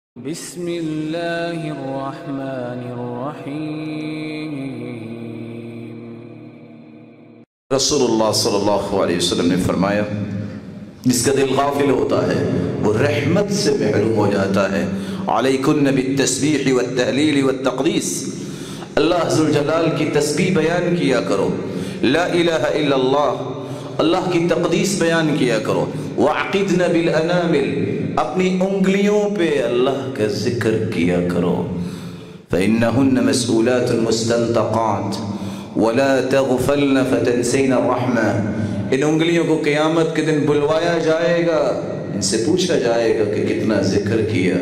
بسم اللہ الرحمن الرحیم۔ رسول اللہ صلی اللہ علیہ وسلم نے فرمایا جس کا دل غافل ہوتا ہے وہ رحمت سے محروم ہو جاتا ہے۔ علیکن بالتسبیح والتہلیل والتقدیس، اللہ ذوالجلال کی تسبیح بیان کیا کرو، لا الہ الا اللہ، اللہ کی تقدیس بیان کیا کرو۔ وعقدن بالانامل، اپنی انگلیوں پہ اللہ کا ذکر کیا کرو۔ فإنہن مسئولات مستنطقات ولا تغفلن فتنسین الرحمہ، ان انگلیوں کو قیامت کے دن بلوایا جائے گا، ان سے پوچھا جائے گا کہ کتنا ذکر کیا،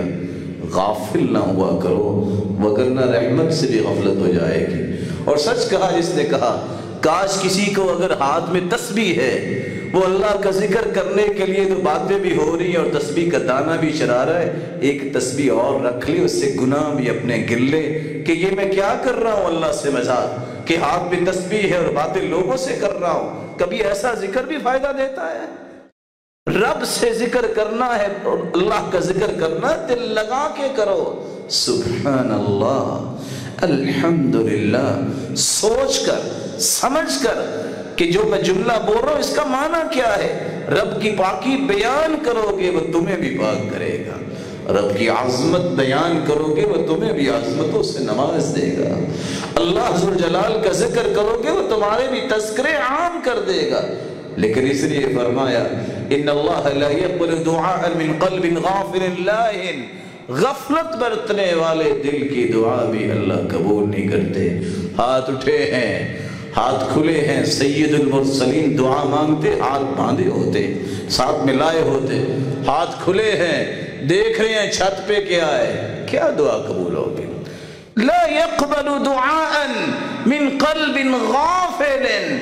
غافل نہ ہوا کرو وگرنہ رحمت سے بھی غفلت ہو جائے گی۔ اور سچ کہا جس نے کہا کاش کسی کو اگر ہاتھ میں تسبیح ہے، وہ اللہ کا ذکر کرنے کے لیے تو باتیں بھی ہو رہی ہیں اور تسبیح کا دانہ بھی چرا رہا ہے، ایک تسبیح اور رکھ لے، اس سے گناہ بھی اپنے گر لے کہ یہ میں کیا کر رہا ہوں اللہ سے مذاق، کہ ہاتھ میں تسبیح ہے اور باتیں لوگوں سے کر رہا ہوں۔ کبھی ایسا ذکر بھی فائدہ دیتا ہے؟ رب سے ذکر کرنا ہے اور اللہ کا ذکر کرنا دل لگا کے کرو، سبحان اللہ، الحمدللہ، سوچ کر سمجھ کر کہ جو میں جملہ بول رہا ہوں اس کا معنی کیا ہے۔ رب کی پاکی بیان کرو گے وہ تمہیں بھی پاک کرے گا، رب کی عظمت بیان کرو گے وہ تمہیں بھی عظمتوں سے نواز دے گا، اللہ ذوالجلال کا ذکر کرو گے وہ تمہارے بھی تذکرے عام کر دے گا۔ لیکن اس لیے فرمایا ان اللہ لا يقبل دعاء من قلب غافل لاہن، غفلت برتنے والے دل کی دعا بھی اللہ قبول نہیں کرتے۔ ہاتھ اٹھے ہیں، ہاتھ کھلے ہیں، سید المرسلین دعا مانگتے ہاتھ باندھے ہوتے، ساتھ ملائے ہوتے، ہاتھ کھلے ہیں، دیکھ رہے ہیں چھت پہ کیا ہے، کیا دعا قبول ہوگی؟ لا يقبل دعاء من قلب غافل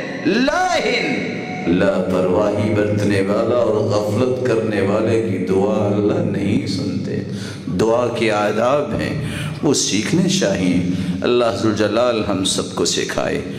لاہن، لاپرواہی برتنے والا اور غفلت کرنے والے کی دعا اللہ نہیں سنتے۔ دعا کے آداب ہیں وہ سیکھنے چاہیے، اللہ ذوالجلال ہم سب کو سکھائے۔